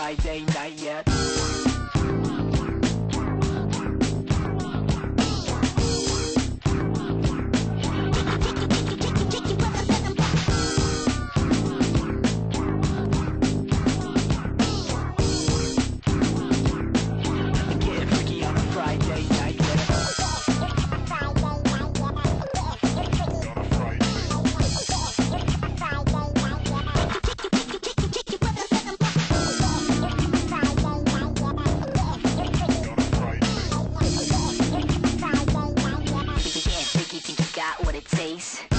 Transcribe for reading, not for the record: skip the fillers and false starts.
Friday night yet. Getting freaky on a Friday night yet. Think you got what it takes?